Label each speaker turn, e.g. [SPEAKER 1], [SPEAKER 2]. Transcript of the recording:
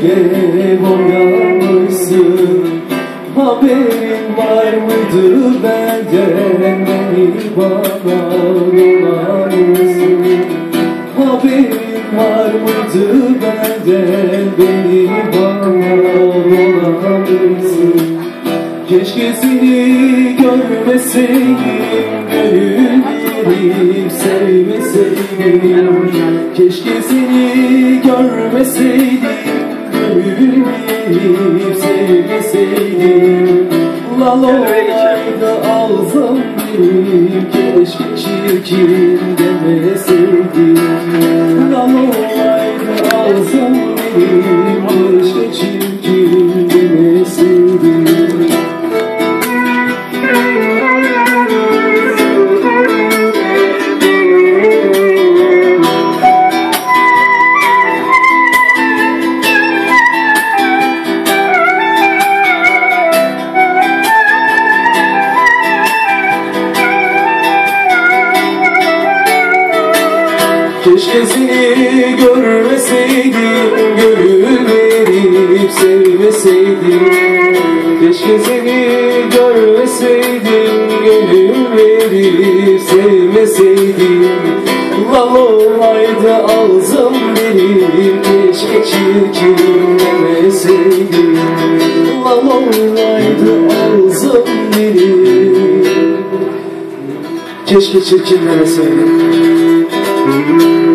[SPEAKER 1] gece boyamışsın. Haberin var mıydı benden, beni bana yollamışsın. Haberin var mıydı benden, beni bana yollamışsın. Keşke seni görmeseydim, gönül verip sevmeseydim. Keşke seni görmeseydim, gönül verip sevmeseydim. Lal olaydı ağzım benim, keşke çirkin demeseydim. Lal olaydı ağzım benim, keşke çirkin demeseydim. Keşke seni görmeseydim, gönül verip sevmeseydim. Keşke seni görmeseydim, gönül verip sevmeseydim. Lal olaydı ağzım benim, keşke çirkin demeseydim. Lal olaydı ağzım benim, keşke çirkin demeseydim.